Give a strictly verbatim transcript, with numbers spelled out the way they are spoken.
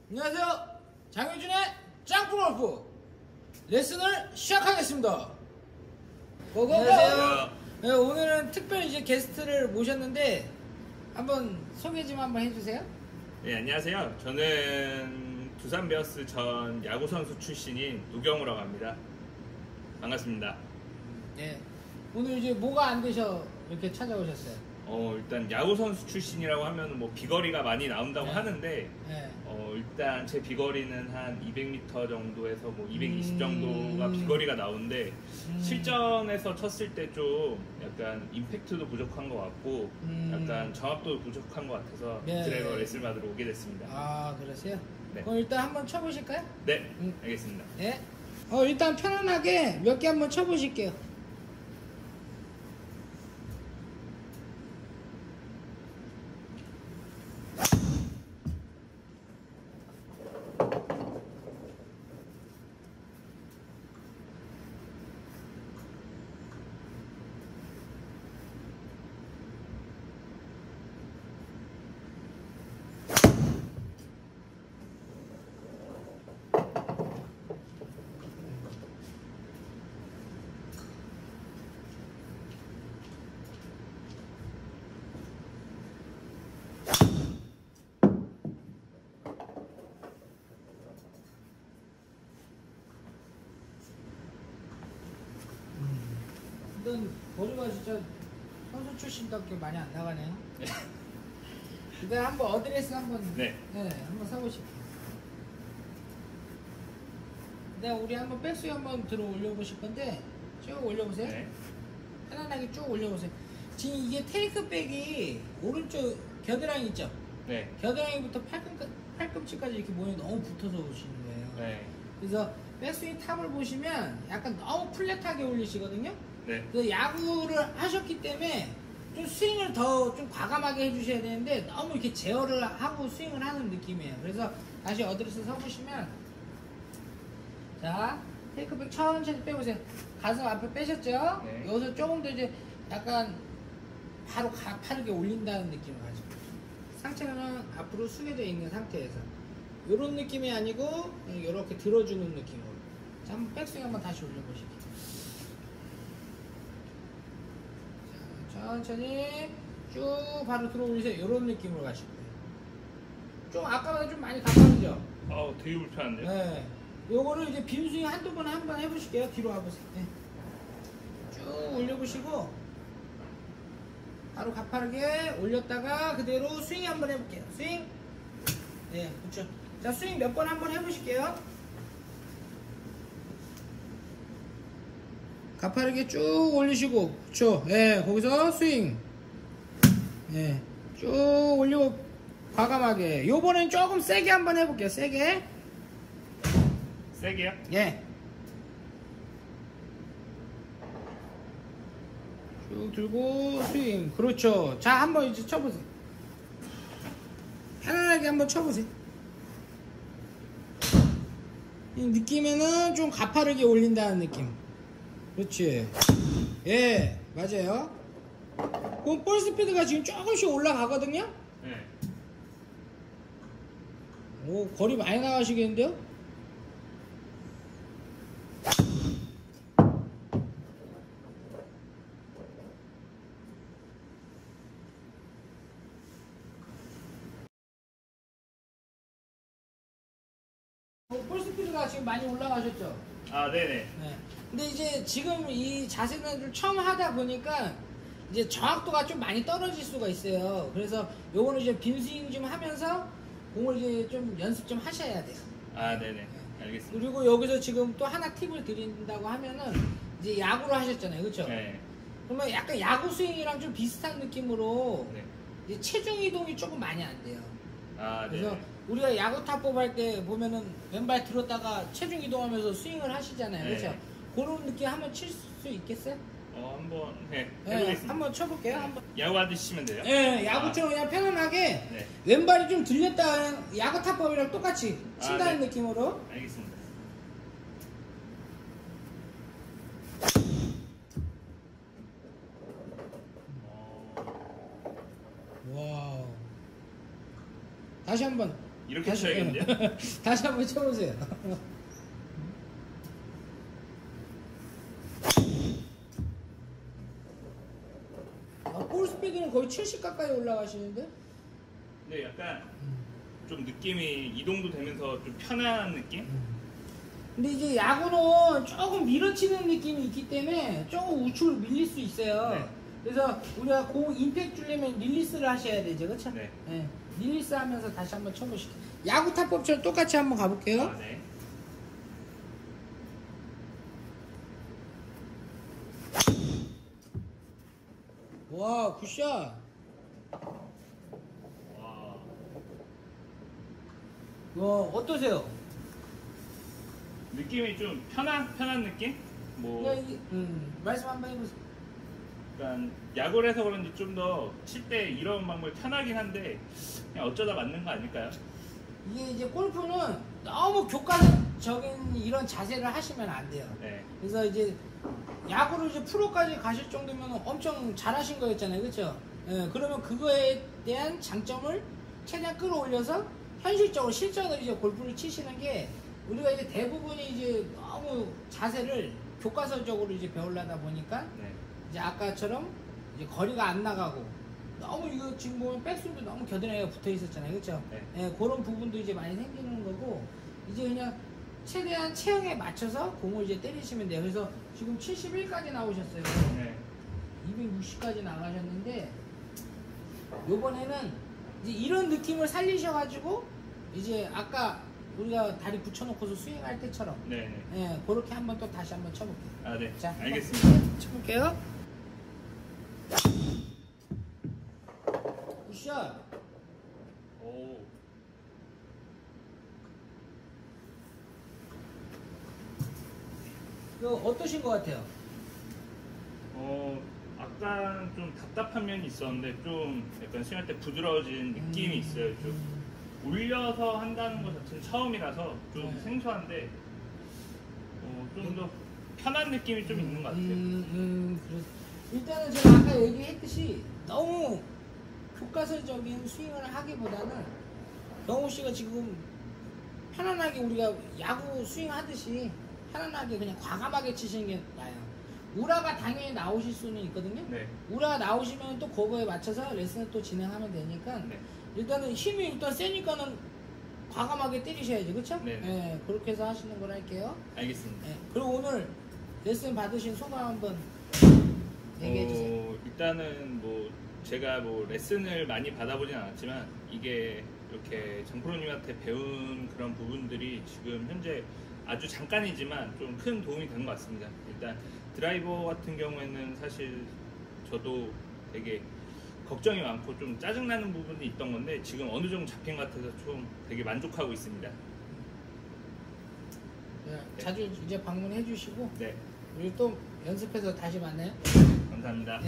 안녕하세요. 장효준의 짱프골프 레슨을 시작하겠습니다. 고고고! 안녕하세요. 네, 오늘은 특별히 이제 게스트를 모셨는데 한번 소개 좀 한번 해주세요. 네, 안녕하세요. 저는 두산 베어스 전 야구선수 출신인 노경우라고 합니다. 반갑습니다. 네, 오늘 이제 뭐가 안 되셔 이렇게 찾아오셨어요? 어, 일단 야구선수 출신이라고 하면 뭐 비거리가 많이 나온다고 네. 하는데 네. 어, 일단 제 비거리는 한 이백 미터 정도에서 뭐 이백이십 음... 정도가 비거리가 나오는데 음... 실전에서 쳤을 때 좀 약간 임팩트도 부족한 것 같고 음... 약간 정확도도 부족한 것 같아서 네. 드라이버 레슨 받으러 오게 됐습니다. 아, 그러세요? 네. 그럼 일단 한번 쳐보실까요? 네, 음. 알겠습니다. 네. 어, 일단 편안하게 몇 개 한번 쳐보실게요. 일단 거리가 진짜 선수 출신답게 많이 안 나가네요. 네. 일단 한번 어드레스 한번 네. 네, 한번 사보실게요. 네, 우리 한번 백스윙 한번 들어 올려보실 건데 쭉 올려보세요. 네. 편안하게 쭉 올려보세요. 지금 이게 테이크백이 오른쪽 겨드랑이 있죠? 네. 겨드랑이부터 팔꿈, 팔꿈치까지 이렇게 모양이 너무 붙어서 오시는 거예요. 네. 그래서 백스윙 탑을 보시면 약간 너무 플랫하게 올리시거든요. 네. 그래서 야구를 하셨기 때문에 좀 스윙을 더 좀 과감하게 해주셔야 되는데 너무 이렇게 제어를 하고 스윙을 하는 느낌이에요. 그래서 다시 어드레스 서보시면 자, 테이크백 천천히 빼보세요. 가슴 앞에 빼셨죠? 네. 여기서 조금 더 이제 약간 바로 가파르게 올린다는 느낌을 가지고 상체는 앞으로 숙여져 있는 상태에서 이런 느낌이 아니고 이렇게 들어주는 느낌으로. 자, 한번 백스윙 한번 다시 올려보실게요. 자, 천천히 쭉 바로 들어 올리세요. 이런 느낌으로 가실 거예요. 좀 아까보다 좀 많이 가파르죠? 아우, 되게 불편한데요? 네. 요거를 이제 빈스윙 한두 번 한 번 해보실게요. 뒤로 와보세요. 네. 쭉 올려보시고 바로 가파르게 올렸다가 그대로 스윙 한번 해볼게요. 스윙. 네, 그렇죠. 자, 스윙 몇 번 한번 해보실게요. 가파르게 쭉 올리시고, 그렇죠. 네, 거기서 스윙. 네, 쭉 올리고 과감하게. 요번엔 조금 세게 한번 해볼게요. 세게. 세게요? 예. 쭉 들고 스윙. 그렇죠. 자, 한번 이제 쳐보세요. 편안하게 한번 쳐보세요. 이 느낌에는 좀 가파르게 올린다는 느낌. 그렇지. 예, 맞아요. 그럼 볼 스피드가 지금 조금씩 올라가거든요. 네. 오, 거리 많이 나가시겠는데요? 어, 볼 스피드가 지금 많이 올라가셨죠? 아, 네네. 네. 근데 이제 지금 이 자세는 좀 처음 하다 보니까 이제 정확도가 좀 많이 떨어질 수가 있어요. 그래서 요거는 이제 빈스윙 좀 하면서 공을 이제 좀 연습 좀 하셔야 돼요. 아, 네네. 알겠습니다. 그리고 여기서 지금 또 하나 팁을 드린다고 하면은 이제 야구를 하셨잖아요. 그렇죠? 네. 그러면 약간 야구 스윙이랑 좀 비슷한 느낌으로 네. 이제 체중 이동이 조금 많이 안 돼요. 아, 네. 그래서 우리가 야구 타법 할 때 보면은 왼발 들었다가 체중 이동하면서 스윙을 하시잖아요. 네. 그렇죠? 그런 느낌 한번 칠 수 있겠어요? 어, 한번 네, 네, 해보겠습니다. 한번 쳐볼게요. 한번. 야구 하듯이 치면 돼요? 네, 야구처럼 그냥 편안하게 네. 왼발이 좀 들렸다 야구 타법이랑 똑같이 친다는 아, 네. 느낌으로. 알겠습니다. 와우. 다시 한번 이렇게 다시, 쳐야겠는데요? 다시 한번 쳐보세요. 아, 볼 스피드는 거의 칠십 가까이 올라가시는데? 네, 약간 좀 느낌이 이동도 되면서 좀 편한 느낌? 근데 이제 야구는 조금 밀어치는 느낌이 있기 때문에 조금 우측으로 밀릴 수 있어요. 네. 그래서 우리가 공 임팩트 주려면 릴리스를 하셔야 되죠, 그렇죠? 네. 네. 릴리스 하면서 다시 한번 쳐보시죠. 야구 타법처럼 똑같이 한번 가볼게요. 아, 네. 와, 굿샷. 와. 와, 어떠세요? 느낌이 좀 편한 편한 느낌? 뭐 그냥 이게, 음, 말씀 한번 해보세요. 약간 야구를 해서 그런지 좀 더 칠 때 이런 방법이 편하긴 한데 그냥 어쩌다 맞는 거 아닐까요? 이게 이제 골프는 너무 교과적인 이런 자세를 하시면 안 돼요. 네. 그래서 이제 야구를 이제 프로까지 가실 정도면 엄청 잘하신 거였잖아요, 그렇죠? 예, 그러면 그거에 대한 장점을 최대한 끌어올려서 현실적으로 실전으로 이제 골프를 치시는 게 우리가 이제 대부분이 이제 너무 자세를 교과서적으로 이제 배우려다 보니까 네. 이제 아까처럼 이제 거리가 안 나가고 너무 이거 지금 보면 백스윙도 너무 겨드랑이가 붙어 있었잖아요, 그렇죠? 네. 예, 그런 부분도 이제 많이 생기는 거고 이제 그냥 최대한 체형에 맞춰서 공을 이제 때리시면 돼요. 그래서 지금 칠십일까지 나오셨어요. 네. 이백육십까지 나가셨는데 요번에는 이제 이런 느낌을 살리셔가지고 이제 아까 우리가 다리 붙여놓고서 스윙할 때처럼 네. 네. 예, 그렇게 한번 또 다시 한번 쳐볼게요. 아, 네. 자, 알겠습니다. 쳐볼게요. 굿샷. 오. 이거 어떠신 것 같아요? 어, 약간 좀 답답한 면이 있었는데 좀 약간 스윙할 때 부드러워진 느낌이 음, 있어요. 좀 음, 올려서 한다는 것 자체는 처음이라서 좀 네. 생소한데 어, 좀 더 편한 느낌이 좀 있는 것 같아요. 음, 음, 그렇 일단은 제가 아까 얘기했듯이 너무 교과서적인 스윙을 하기보다는 영우 씨가 지금 편안하게 우리가 야구 스윙 하듯이 편안하게 그냥 과감하게 치시는 게 나아요. 우라가 당연히 나오실 수는 있거든요. 네. 우라가 나오시면 또 그거에 맞춰서 레슨을 또 진행하면 되니까 네. 일단은 힘이 일단 세니까는 과감하게 때리셔야죠, 그렇죠? 네. 네, 그렇게 해서 하시는 걸 할게요. 알겠습니다. 네, 그리고 오늘 레슨 받으신 소감 한번 얘기해 주세요. 어, 일단은 뭐 제가 뭐 레슨을 많이 받아보진 않았지만 이게 이렇게 장프로님한테 배운 그런 부분들이 지금 현재 아주 잠깐이지만 좀 큰 도움이 된 것 같습니다. 일단 드라이버 같은 경우에는 사실 저도 되게 걱정이 많고 좀 짜증나는 부분이 있던 건데 지금 어느 정도 잡힌 것 같아서 좀 되게 만족하고 있습니다. 네, 자주 이제 방문해 주시고 네, 우리 또 연습해서 다시 만나요. 감사합니다.